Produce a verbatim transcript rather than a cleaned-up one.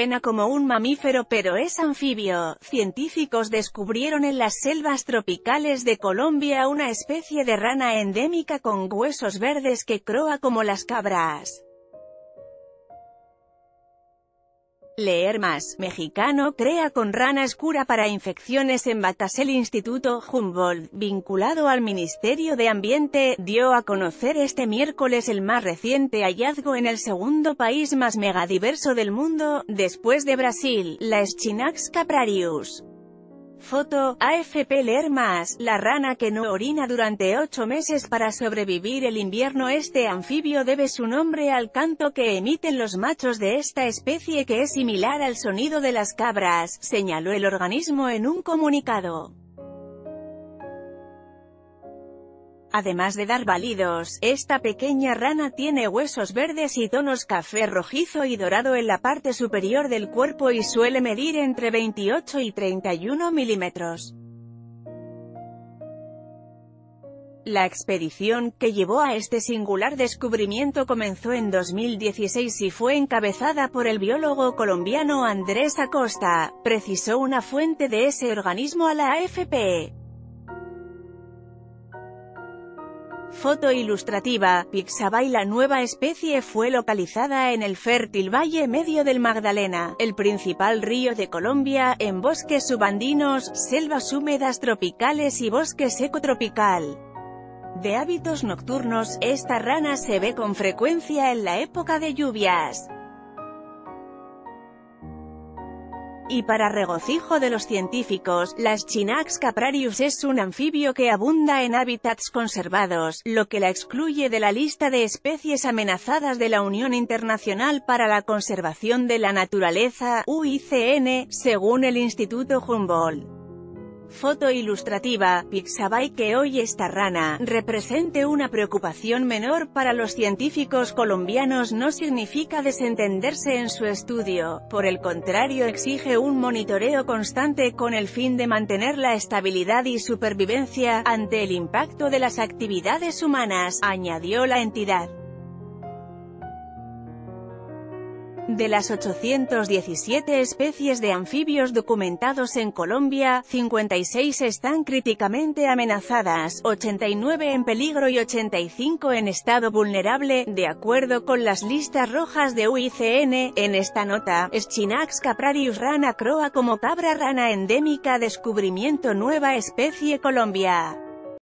suena como un mamífero pero es anfibio. Científicos descubrieron en las selvas tropicales de Colombia una especie de rana endémica con huesos verdes que croa como las cabras. Leer más. Mexicano crea con rana oscura para infecciones en batas. El Instituto Humboldt, vinculado al Ministerio de Ambiente, dio a conocer este miércoles el más reciente hallazgo en el segundo país más megadiverso del mundo, después de Brasil, la Schinax caprarius. Foto, A F P. Leer más. La rana que no orina durante ocho meses para sobrevivir el invierno. Este anfibio debe su nombre al canto que emiten los machos de esta especie, que es similar al sonido de las cabras, señaló el organismo en un comunicado. Además de dar balidos, esta pequeña rana tiene huesos verdes y tonos café rojizo y dorado en la parte superior del cuerpo y suele medir entre veintiocho y treinta y uno milímetros. La expedición, que llevó a este singular descubrimiento, comenzó en dos mil dieciséis y fue encabezada por el biólogo colombiano Andrés Acosta, precisó una fuente de ese organismo a la A F P. Foto ilustrativa, Pixabay. La nueva especie fue localizada en el fértil Valle Medio del Magdalena, el principal río de Colombia, en bosques subandinos, selvas húmedas tropicales y bosque seco tropical. De hábitos nocturnos, esta rana se ve con frecuencia en la época de lluvias. Y para regocijo de los científicos, la Schinax caprarius es un anfibio que abunda en hábitats conservados, lo que la excluye de la lista de especies amenazadas de la Unión Internacional para la Conservación de la Naturaleza, U I C N, según el Instituto Humboldt. Foto ilustrativa, Pixabay. Que hoy esta rana represente una preocupación menor para los científicos colombianos no significa desentenderse en su estudio, por el contrario exige un monitoreo constante con el fin de mantener la estabilidad y supervivencia ante el impacto de las actividades humanas, añadió la entidad. De las ochocientas diecisiete especies de anfibios documentados en Colombia, cincuenta y seis están críticamente amenazadas, ochenta y nueve en peligro y ochenta y cinco en estado vulnerable, de acuerdo con las listas rojas de U I C N. En esta nota, Schinax caprarius rana croa como cabra rana endémica. Descubrimiento nueva especie Colombia.